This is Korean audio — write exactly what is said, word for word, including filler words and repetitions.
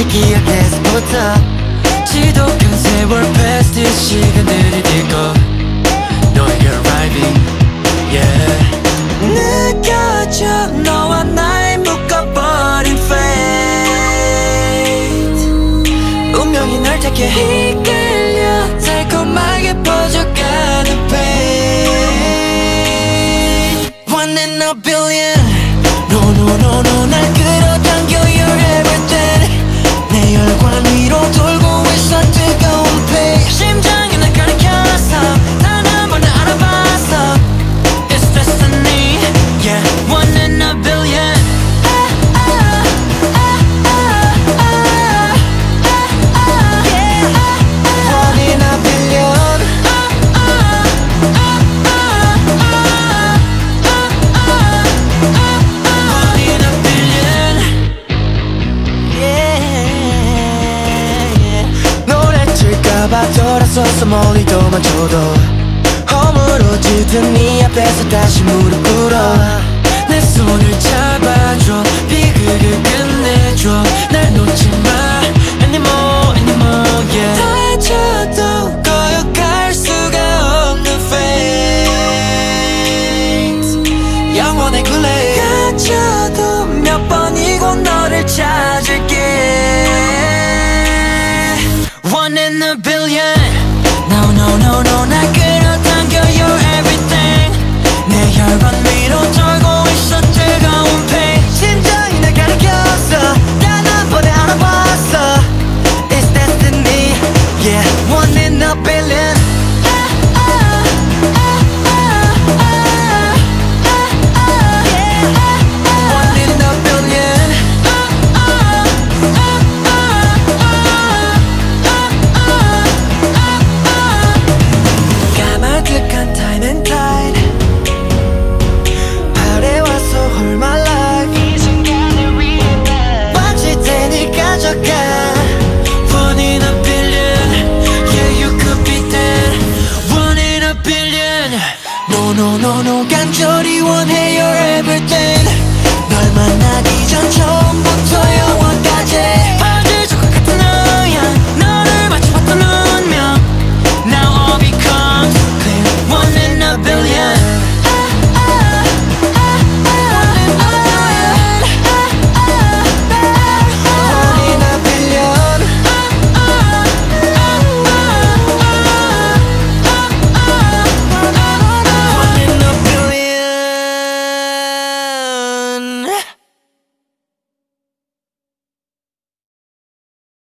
아직 기억해서부터 지독한 세월 패스트 시간들이 뛰고 너의 arriving yeah 느껴져 너와 날 묶어버린 fate 운명이 널 택해 이끌려 달콤하게 퍼져가는 pain One in a billion No no no no 날 끌어당겨 You're everything 내 혈관 위로 돌고 있어 뜨거운 pain 심장이 날 가리켜서 단 한 번도 알아봤어 It's destiny Yeah One in a billion 돌아서서 멀리 도망쳐도 허물어지던 네 앞에서 다시 무릎 꿇어 내 손을 잡아줘 비극을 끝